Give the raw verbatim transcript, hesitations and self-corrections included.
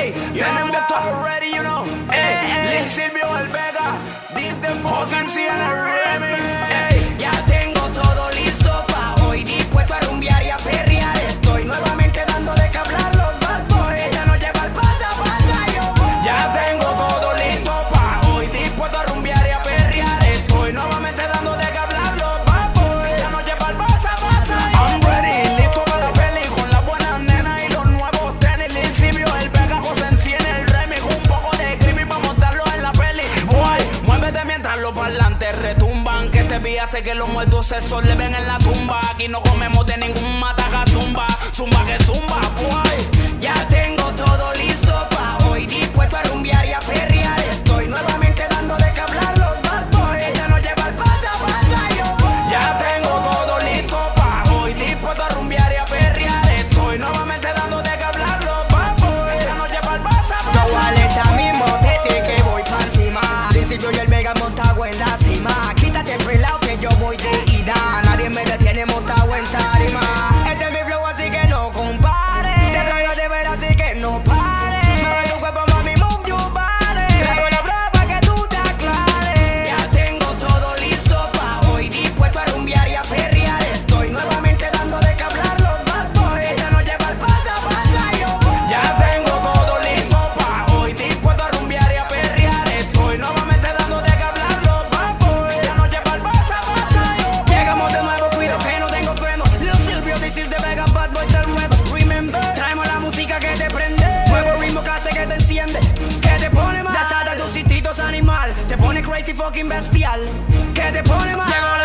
Ey, tenemos todo ready, you know. Ey, Lil Silvio El Vega, diste José en el remix. Ey, ya tengo todo listo pa' hoy, dispuesto a rumbear y a perrear. Estoy nuevamente dando de que hablar los bad boys. Ya no lleva el pasa, pasa, yo voy. Ya tengo todo listo pa' hoy, dispuesto a rumbear y a perrear. Estoy nuevamente dando de que hablar los bad boys. Ya no lleva el pasa, pasa, yo I'm ready, listo para la peli con las buenas nenas y los nuevos tenis. Lil Silvio El Vega, José en el remix. Un poco de creepy para montarlo en la peli. Boy, muévete mientras los parlantes retumban. Que este día sé que los muertos se le ven en la tumba. Aquí no comemos de ningún mataga zumba. Zumba que zumba, boy. Ya tengo todo listo pa' hoy, dispuesto a rumbear y a perrear. Estoy nuevamente dando de que hablar los bad boys. Ya no lleva el pasa, pasa, yo voy. Ya tengo todo listo pa' hoy, dispuesto a rumbear y a perrear. Estoy nuevamente dando de que hablar los bad boys. Ya no lleva el pasa, pasa, yo aleta mismo tete que voy pa' encima. Lil Silvio y El Vega montado en la cima. Quítate el pelao que yo voy de ida. Nadie me detiene montado en tarima. Este es mi flow así que no compare. Te traigo de ver así que no pare. Mueve tu cuerpo mami, move your body. Traigo la prueba pa' que tú te aclares. Ya tengo todo listo pa' hoy, dispuesto a rumbear y a perrear. Estoy nuevamente dando de que hablar los bad boys. Ya no lleva el pasa, pasa, yo voy. ya tengo todo listo pa' hoy, dispuesto a rumbear y a perrear. Estoy nuevamente dando de que hablar los bad boys. Ya no lleva el pasa, pasa, yo voy. Llegamos de nuevo, cuido que no tengo freno. Lil Silvio, this is the Vega, bad boy del nuevo. Remember, traemos la música que te prende. Nuevo ritmo que hace que te enciende, que te pone mal. Desata tus instintos animal, te pone crazy fucking bestial, que te pone mal. Llegó